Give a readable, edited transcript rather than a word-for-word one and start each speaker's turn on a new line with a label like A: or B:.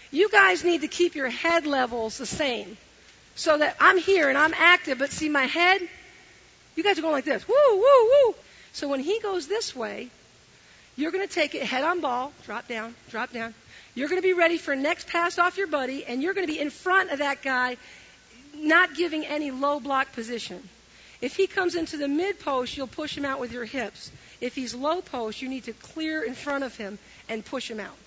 A: You guys need to keep your head levels the same. So that I'm here and I'm active, but see my head? You guys are going like this. Woo, woo, woo. So when he goes this way, you're going to take it head on ball, drop down, drop down. You're going to be ready for next pass off your buddy, and you're going to be in front of that guy, not giving any low block position. If he comes into the mid post, you'll push him out with your hips. If he's low post, you need to clear in front of him and push him out.